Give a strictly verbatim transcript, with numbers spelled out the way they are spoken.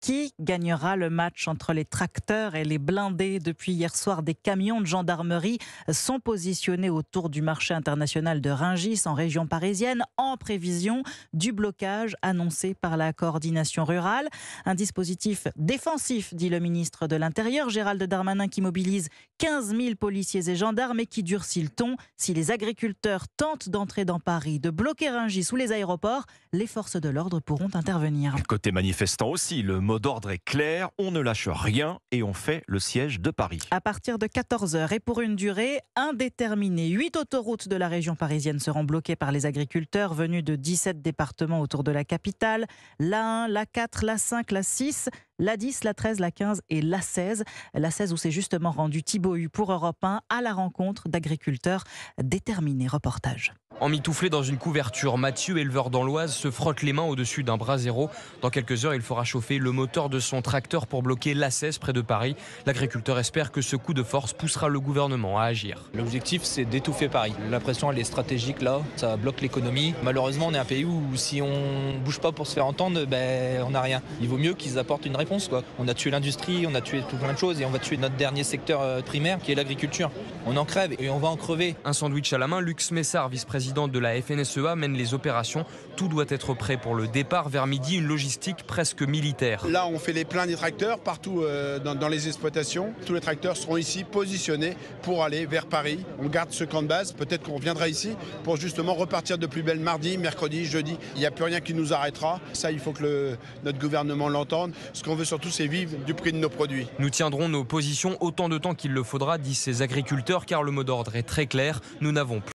Qui gagnera le match entre les tracteurs et les blindés? Depuis hier soir, des camions de gendarmerie sont positionnés autour du marché international de Rungis en région parisienne en prévision du blocage annoncé par la coordination rurale. Un dispositif défensif, dit le ministre de l'Intérieur, Gérald Darmanin, qui mobilise quinze mille policiers et gendarmes et qui durcit le ton. Si les agriculteurs tentent d'entrer dans Paris, de bloquer Rungis ou les aéroports, les forces de l'ordre pourront intervenir. Côté manifestant aussi, le mot d'ordre est clair, on ne lâche rien et on fait le siège de Paris. À partir de quatorze heures et pour une durée indéterminée, huit autoroutes de la région parisienne seront bloquées par les agriculteurs venus de dix-sept départements autour de la capitale. l'A un, l'A quatre, l'A cinq, l'A six, l'A dix, l'A treize, l'A quinze et l'A seize. L'A seize où s'est justement rendu Thibaut Hu pour Europe un à la rencontre d'agriculteurs déterminés. Reportage. Emmitouflé dans une couverture, Mathieu, éleveur dans l'Oise, se frotte les mains au-dessus d'un brasero. Dans quelques heures, il fera chauffer le moteur de son tracteur pour bloquer l'A seize près de Paris. L'agriculteur espère que ce coup de force poussera le gouvernement à agir. L'objectif, c'est d'étouffer Paris. La pression, elle est stratégique là, ça bloque l'économie. Malheureusement, on est un pays où si on ne bouge pas pour se faire entendre, ben, on n'a rien. Il vaut mieux qu'ils apportent une réponse, quoi. On a tué l'industrie, on a tué tout plein de choses et on va tuer notre dernier secteur primaire qui est l'agriculture. On en crève et on va en crever. Un sandwich à la main, Lux Messard, vice-président de la F N S E A, mène les opérations. Tout doit être prêt pour le départ vers midi, une logistique presque militaire. Là, on fait les pleins des tracteurs partout euh, dans, dans les exploitations. Tous les tracteurs seront ici positionnés pour aller vers Paris. On garde ce camp de base. Peut-être qu'on reviendra ici pour justement repartir de plus belle mardi, mercredi, jeudi. Il n'y a plus rien qui nous arrêtera. Ça, il faut que le, notre gouvernement l'entende. Ce qu'on veut surtout, c'est vivre du prix de nos produits. Nous tiendrons nos positions autant de temps qu'il le faudra, disent ces agriculteurs, car le mot d'ordre est très clair. Nous n'avons plus